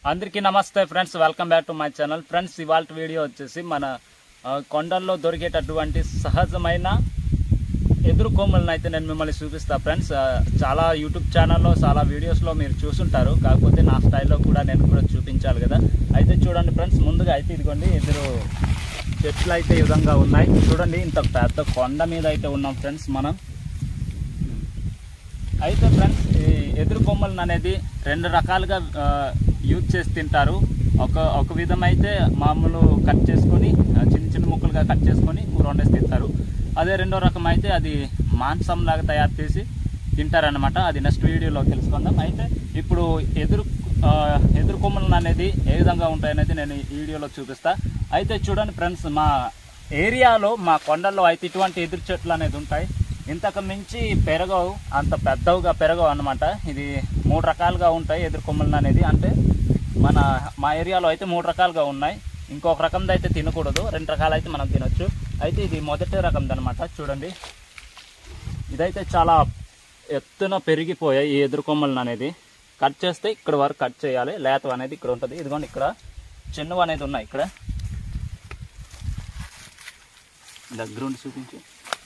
అందరికీ నమస్తే friends, welcome back to my channel. Friends, ఇవాళ వీడియో వచ్చేసి మన కొండల్లో దొరికేటటువంటి సహజమైన ఎదురు కొమ్మలను అయితే నేను మిమ్మల్ని చూపిస్తా. ఫ్రెండ్స్, చాలా యూట్యూబ్ ఛానల్లో చాలా వీడియోస్లో మీరు చూసుంటారు, కాకపోతే నా స్టైల్లో కూడా నేను కూడా చూపించాలి కదా. అయితే చూడండి ఫ్రెండ్స్, ముందుగా అయితే ఇదిగోండి ఎదురు చెట్లు అయితే ఈ విధంగా ఉన్నాయి. చూడండి, ఇంత పెద్ద కొండ మీద అయితే ఉన్నాం ఫ్రెండ్స్ మనం. అయితే ఫ్రెండ్స్, ఈ ఎదురు కొమ్మలను అనేది రెండు రకాలుగా యూజ్ చేసి తింటారు. ఒక విధం అయితే మామూలు కట్ చేసుకొని చిన్న చిన్న ముక్కలుగా కట్ చేసుకొని కూర వండేసి తింటారు. అదే రెండో రకం అయితే అది మాంసంలాగా తయారు చేసి తింటారనమాట. అది నెక్స్ట్ వీడియోలో తెలుసుకుందాం. అయితే ఇప్పుడు ఎదురు కొమ్మలను అనేది ఏ విధంగా ఉంటాయనేది నేను ఈ వీడియోలో చూపిస్తా. అయితే చూడండి ఫ్రెండ్స్, మా ఏరియాలో మా కొండల్లో అయితే ఇటువంటి ఎదురు చెట్లు అనేది ఉంటాయి. ఇంతకు మించి పెరగవు, అంత పెద్దవిగా పెరగవు అనమాట. ఇది 3 రకాలుగా ఉంటాయి ఎదురు కొమ్మలను అనేది. అంటే మా ఏరియాలో అయితే 3 రకాలుగా ఉన్నాయి. ఇంకొక రకంది అయితే తినకూడదు, 2 రకాలు అయితే మనం తినొచ్చు. అయితే ఇది మొదటి రకంది అనమాట. చూడండి, ఇదైతే చాలా ఎత్తున పెరిగిపోయాయి ఈ ఎదురు కొమ్మలను అనేది. కట్ చేస్తే ఇక్కడ వరకు కట్ చేయాలి. లేత అనేది ఇక్కడ ఉంటుంది. ఇదిగోండి, ఇక్కడ చిన్నవి అనేది ఉన్నాయి. ఇక్కడ దగ్గరుండి చూపించి,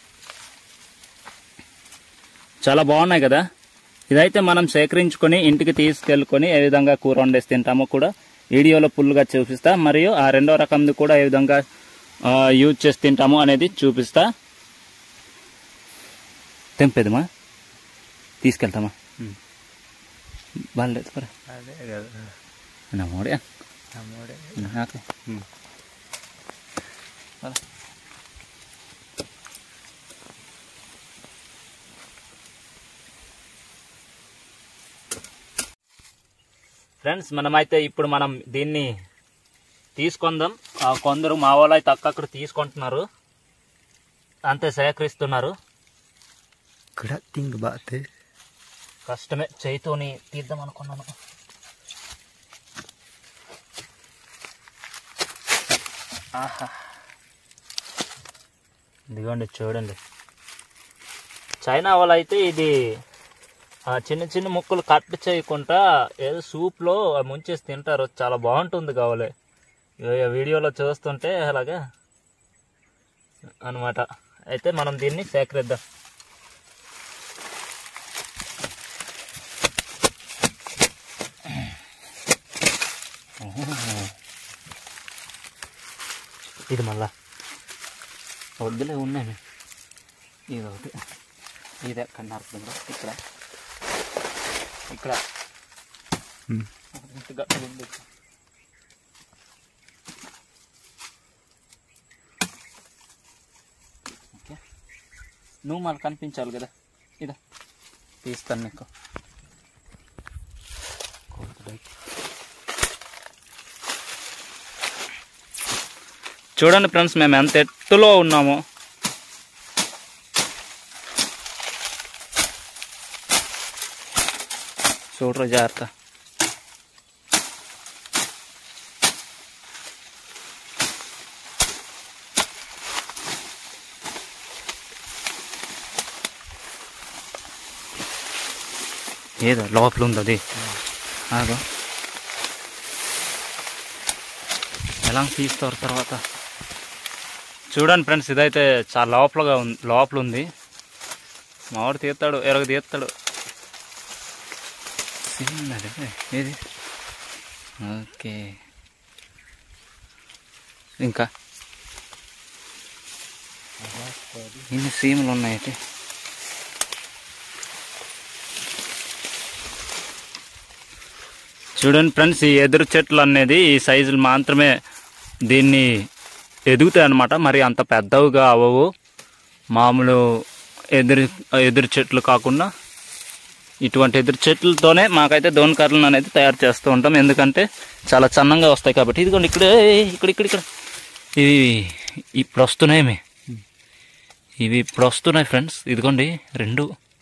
చాలా బాగున్నాయి కదా. ఇదైతే మనం సేకరించుకొని ఇంటికి తీసుకెళ్ళుకొని ఏ విధంగా కూర వండేసి తింటామో కూడా వీడియోలో ఫుల్గా చూపిస్తా. మరియు ఆ రెండో రకంది కూడా ఏ విధంగా యూజ్ చేసి తింటామో అనేది చూపిస్తా. తెంపేదమ్మా, తీసుకెళ్తామా? బాగాలేదు పరా, నమ్మోడే నాకు. ఫ్రెండ్స్, మనమైతే ఇప్పుడు మనం దీన్ని తీసుకుందాం. కొందరు మా వాళ్ళు అయితే అక్కడ తీసుకుంటున్నారు, అంతే సేకరిస్తున్నారు. కష్టమే, చేయితోని తీద్దాం అనుకున్నాను. ఆహా, ఇదిగోండి చూడండి. చైనా వాళ్ళు అయితే ఇది చిన్న చిన్న ముక్కలు కట్ చేయకుండా ఏదో సూప్లో ముంచేసి తింటారు. చాలా బాగుంటుంది కావాలి, వీడియోలో చూస్తుంటే అలాగా అనమాట. అయితే మనం దీన్ని సేకరిద్దాం. ఇది మళ్ళా వద్దులే, ఉన్నాయి. ఇది ఒకటి, ఇది ఎక్కడ నడుపుతుందో ఇక్కడ ఓకే, నువ్వు మళ్ళీ కనిపించాలి కదా. ఇదా తీస్తాను నీకు. చూడండి ఫ్రెండ్స్, మేము ఎంత ఎత్తులో ఉన్నామో. చూడరు, జాగ్రత్త. ఏదో లోపల ఉంది అది. అదో ఎలా తీస్తారు తర్వాత. చూడండి ఫ్రెండ్స్, ఇదైతే చాలా లోపల ఉంది. మావాడు తీస్తాడు, ఎరగ తీస్తాడు. ఏది ఓకే, ఇంకా ఇన్ని సీములు ఉన్నాయి. చూడండి ఫ్రెండ్స్, ఈ ఎదురు చెట్లు అనేది ఈ సైజులు మాత్రమే దీన్ని ఎదుగుతాయి అన్నమాట. మరి అంత పెద్దవిగా అవ్వవు. మామూలు ఎదురు చెట్లు కాకుండా ఇటువంటి ఎదురు చెట్లతోనే మాకైతే దోణకర్రలను అనేది తయారు చేస్తూ ఉంటాం. ఎందుకంటే చాలా సన్నంగా వస్తాయి కాబట్టి. ఇదిగోండి, ఇక్కడ ఇవి ఇప్పుడు వస్తున్నాయి. ఇవి ఇప్పుడు వస్తున్నాయి ఫ్రెండ్స్. ఇదిగోండి 2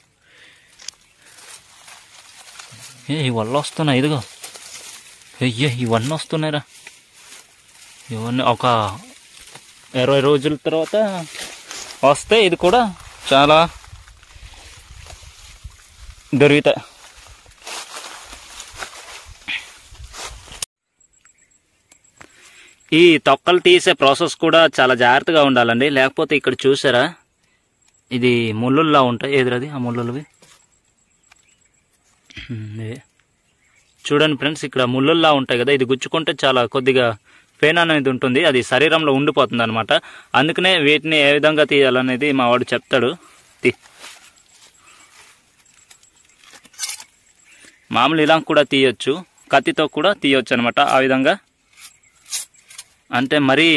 ఇవన్నీ వస్తున్నాయి. ఇదిగో ఇవన్నీ వస్తున్నాయిరా. ఇవన్నీ ఒక 20 రోజుల తర్వాత వస్తే ఇది కూడా చాలా దొరుకుతాయి. ఈ తొక్కలు తీసే ప్రాసెస్ కూడా చాలా జాగ్రత్తగా ఉండాలండి. లేకపోతే ఇక్కడ చూసారా, ఇది ముళ్ళుల్లా ఉంటాయి. ఎదురది ఆ ముళ్ళులవి చూడండి ఫ్రెండ్స్, ఇక్కడ ముళ్ళుల్లా ఉంటాయి కదా, ఇది గుచ్చుకుంటే చాలా కొద్దిగా పెయిన్ అనేది ఉంటుంది, అది శరీరంలో ఉండిపోతుంది అనమాట. అందుకనే వీటిని ఏ విధంగా తీయాలనేది మా వాడు చెప్తాడు. మామూలు ఇలా కూడా తీయొచ్చు, కత్తితో కూడా తీయొచ్చు అనమాట. ఆ విధంగా అంటే మరీ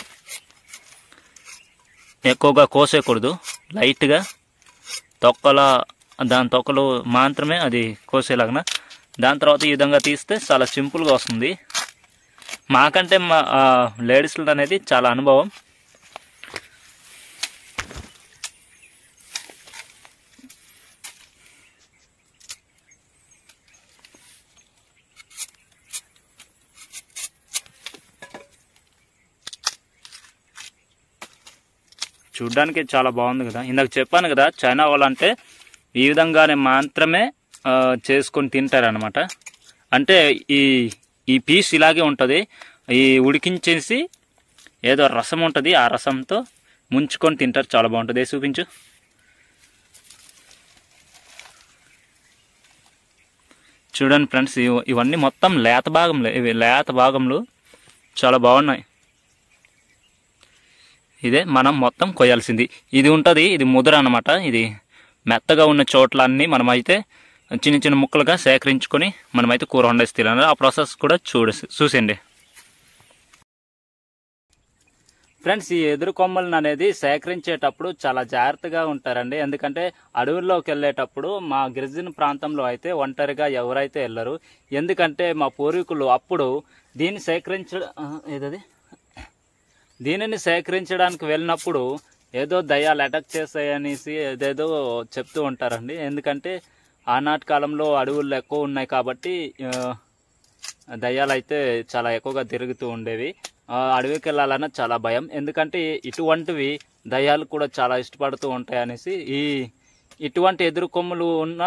ఎక్కువగా కోసేయకూడదు, లైట్గా దాని తొక్కలు మాత్రమే అది కోసేలాగా. దాని తర్వాత ఈ విధంగా తీస్తే చాలా సింపుల్గా వస్తుంది. మాకంటే మా లేడీస్లో అనేది చాలా అనుభవం. చూడ్డానికి చాలా బాగుంది కదా. ఇందాక చెప్పాను కదా, చైనా వాళ్ళంటే ఈ విధంగానే మాత్రమే చేసుకొని తింటారనమాట. అంటే ఈ పీస్ ఇలాగే ఉంటుంది. ఈ ఉడికించేసి ఏదో రసం ఉంటుంది, ఆ రసంతో ముంచుకొని తింటారు, చాలా బాగుంటుంది. చూపించు. చూడండి ఫ్రెండ్స్, ఇవన్నీ మొత్తం లేత భాగంలో, ఇవి లేత భాగంలో చాలా బాగున్నాయి. ఇదే మనం మొత్తం కొయ్యాల్సింది. ఇది ఉంటుంది, ఇది ముద్ర అనమాట. ఇది మెత్తగా ఉన్న చోట్లన్నీ మనమైతే చిన్న చిన్న ముక్కలుగా సేకరించుకొని మనమైతే కూర వండేసి తినాలి. ఆ ప్రాసెస్ కూడా చూసేయండి ఫ్రెండ్స్. ఈ ఎదురు కొమ్మలను అనేది సేకరించేటప్పుడు చాలా జాగ్రత్తగా ఉంటారండి. ఎందుకంటే అడవుల్లోకి వెళ్ళేటప్పుడు మా గిరిజన ప్రాంతంలో అయితే ఒంటరిగా ఎవరైతే వెళ్ళరు. ఎందుకంటే మా పూర్వీకులు అప్పుడు దీనిని సేకరించడానికి వెళ్ళినప్పుడు ఏదో దయ్యాలు అటాక్ చేస్తాయనేసి ఏదేదో చెప్తూ ఉంటారండి. ఎందుకంటే ఆనాటి కాలంలో అడవులు ఎక్కువ ఉన్నాయి కాబట్టి దయ్యాలు అయితే చాలా ఎక్కువగా తిరుగుతూ ఉండేవి. అడవికి వెళ్ళాలన్నా చాలా భయం, ఎందుకంటే ఇటువంటివి దయ్యాలు కూడా చాలా ఇష్టపడుతూ ఉంటాయి అనేసి ఇటువంటి ఎదురు కొమ్ములు ఉన్న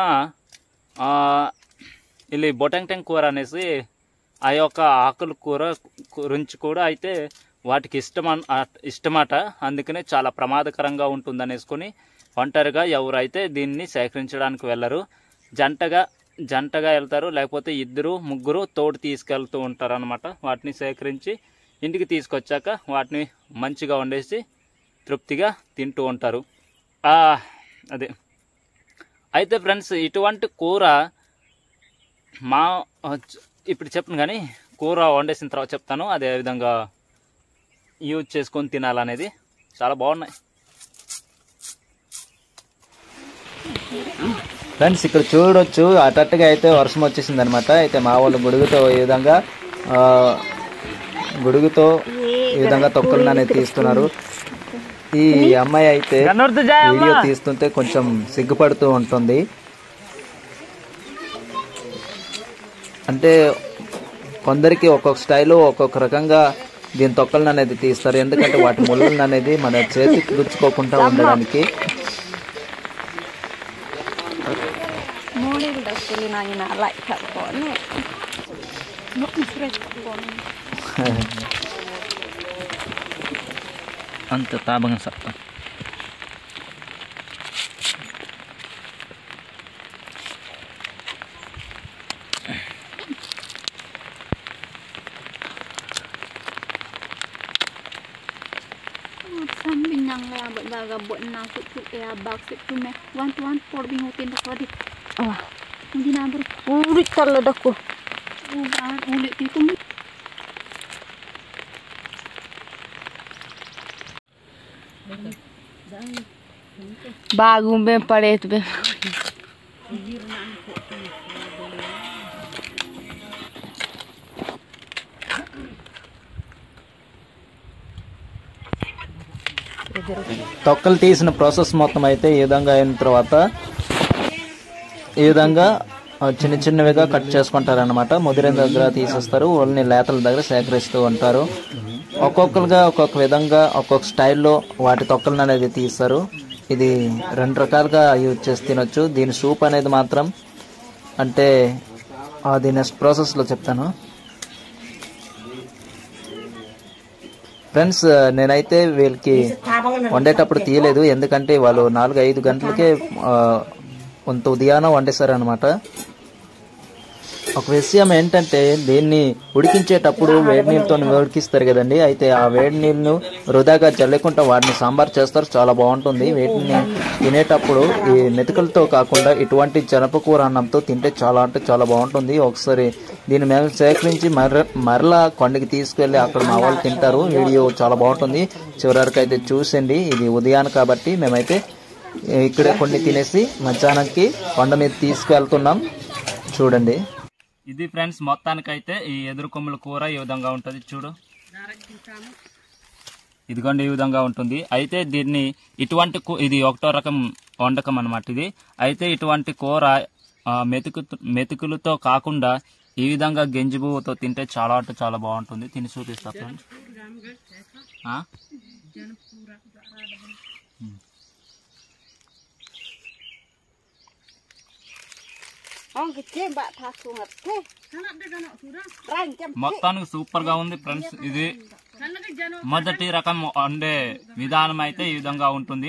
ఇది బొటంగ్ కూర అనేసి ఆ యొక్క ఆకుల కూర గురించి కూడా అయితే వాటికి ఇష్టమట. అందుకనే చాలా ప్రమాదకరంగా ఉంటుందనేసుకొని ఒంటరిగా ఎవరైతే దీన్ని సేకరించడానికి వెళ్ళరు. జంటగా వెళ్తారు, లేకపోతే ఇద్దరు ముగ్గురు తోడు తీసుకెళ్తూ ఉంటారు అనమాట. వాటిని సేకరించి ఇంటికి తీసుకొచ్చాక వాటిని మంచిగా వండేసి తృప్తిగా తింటూ ఉంటారు. అదే అయితే ఫ్రెండ్స్, ఇటువంటి కూర ఇప్పుడు చెప్పను, కానీ కూర వండేసిన తర్వాత చెప్తాను. అదే విధంగా యూజ్ చేసుకొని తినాలనేది. చాలా బాగున్నాయి ఫ్రెండ్స్. ఇక్కడ చూడొచ్చు, అటట్టుగా అయితే వర్షం వచ్చేసింది అనమాట. అయితే మా వాళ్ళు గొడుగుతో ఈ విధంగా తొక్కలను అనేది తీస్తున్నారు. ఈ అమ్మాయి అయితే వీడియో తీస్తుంటే కొంచెం సిగ్గుపడుతూ ఉంటుంది. అంటే కొందరికి ఒక్కొక్క స్టైలు ఒక్కొక్క రకంగా దీని తొక్కలను అనేది తీస్తారు. ఎందుకంటే వాటి ముళ్ళను అనేది మన చేతికి గుచ్చుకోకుండా ఉండడానికి. అంత తాబంగా సత్తా baga buat nang suk ya bak sik tu me wan por bingung tin dak di hindi na bro ulit talaga ko ulit itu bago me paret be తొక్కలు తీసిన ప్రాసెస్ మొత్తం అయితే ఈ విధంగా అయిన తర్వాత ఈ విధంగా చిన్న చిన్నవిగా కట్ చేసుకుంటారనమాట. ముదిరిన దగ్గర తీసేస్తారు, ఓన్లీ లేతల దగ్గర సేకరిస్తూ ఉంటారు. ఒక్కొక్కరుగా ఒక్కొక్క విధంగా ఒక్కొక్క స్టైల్లో వాటి తొక్కలను అనేది తీస్తారు. ఇది 2 రకాలుగా యూజ్ చేసి తినొచ్చు. దీని సూప్ అనేది మాత్రం అంటే అది నెక్స్ట్ ప్రాసెస్లో చెప్తాను. ఫ్రెండ్స్ నేనైతే వీళ్ళకి వండేటప్పుడు తీయలేదు, ఎందుకంటే వాళ్ళు 4-5 గంటలకే కొంత ఉదయాన వండేశారనమాట. ఒక విషయం ఏంటంటే దీన్ని ఉడికించేటప్పుడు వేడి నీళ్ళతో ఉడికిస్తారు కదండి, అయితే ఆ వేడి నీళ్ళను వృధాగా చల్లకుండా వాటిని సాంబార్ చేస్తారు, చాలా బాగుంటుంది. వీటిని తినేటప్పుడు ఈ మెతుకులతో కాకుండా ఇటువంటి జనపకూర అన్నంతో తింటే చాలా అంటే చాలా బాగుంటుంది. ఒకసారి దీన్ని మేము సేకరించి మరలా కొండకి తీసుకెళ్లి అక్కడ మా వాళ్ళు తింటారు. వీడియో చాలా బాగుంటుంది, చివరికి అయితే చూసండి. ఇది ఉదయాన్ని కాబట్టి మేమైతే ఇక్కడే కొన్ని తినేసి మధ్యాహ్నంకి కొండ మీద తీసుకెళ్తున్నాం, చూడండి. ఇది ఫ్రెండ్స్ మొత్తానికైతే ఈ ఎదురు కొమ్ముల కూర ఈ విధంగా ఉంటుంది. చూడు, ఇదిగోండి ఈ విధంగా ఉంటుంది. అయితే దీన్ని ఇది ఒకటో రకం వండకం అన్నమాట ఇది. అయితే ఇటువంటి కూర మెతుకులతో కాకుండా ఈ విధంగా గెంజి పువ్వుతో తింటే చాలా అంటే చాలా బాగుంటుంది. తిని చూపిస్తా ఫ్రెండ్స్. మొత్తానికి సూపర్ గా ఉంది ఫ్రెండ్స్. ఇది మొదటి రకం వండే విధానం అయితే ఈ విధంగా ఉంటుంది.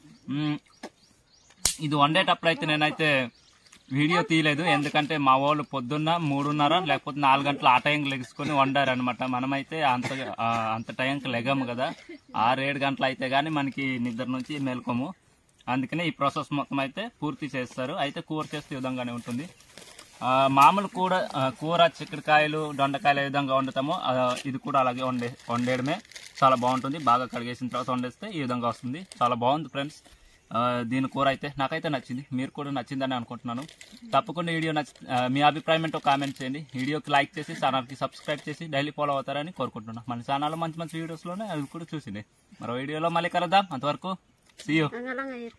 ఇది వండేటప్పుడు అయితే నేనైతే వీడియో తీయలేదు, ఎందుకంటే మా వాళ్ళు పొద్దున్న 3:30 లేకపోతే 4 గంటలు ఆ టైంకి లెగుసుకొని వండారనమాట. మనమైతే అంత టైంకి లెగము కదా, 6-7 గంటలు అయితే గానీ మనకి నిద్ర నుంచి మేల్కోము. అందుకనే ఈ ప్రాసెస్ మొత్తం అయితే పూర్తి చేస్తారు. అయితే కూర చేస్తే ఈ విధంగానే ఉంటుంది. మామూలు కూర చిక్కుడుకాయలు దొండకాయలు ఏ విధంగా వండుతామో ఇది కూడా అలాగే వండేయడమే చాలా బాగుంటుంది. బాగా కడిగేసిన తర్వాత వండేస్తే ఈ విధంగా వస్తుంది. చాలా బాగుంది ఫ్రెండ్స్. దీని కూర అయితే నాకైతే నచ్చింది, మీరు కూడా నచ్చిందని అనుకుంటున్నాను. తప్పకుండా వీడియో మీ అభిప్రాయం ఏంటో కామెంట్ చేయండి. వీడియోకి లైక్ చేసి ఛానల్కి సబ్స్క్రైబ్ చేసి డైలీ ఫాలో అవుతారని కోరుకుంటున్నాను. మన ఛానల్లో మంచి మంచి వీడియోస్లోనే అవి కూడా చూసింది. మరో వీడియోలో మళ్ళీ కలుద్దాం. అంతవరకు సీ యూ.